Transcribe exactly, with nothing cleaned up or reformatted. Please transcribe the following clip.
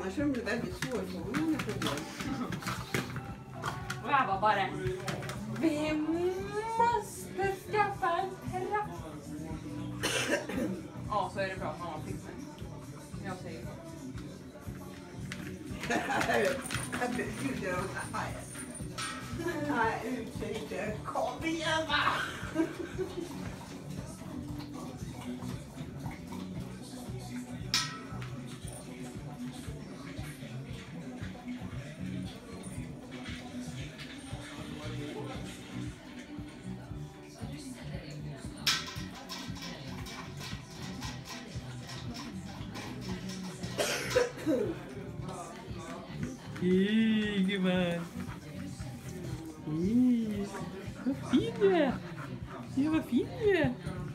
Annars är de väldigt svårfångade problem. Och jag var bara, vi måste skaffa en trapp. Ja, så är det bra att mamma fixar. Jag säger så. Jag bjuder dem här. Nej, utsikt. Kom igen, va? Hej gumman. Hej. Vad fin du är. Ja, vad fin du är.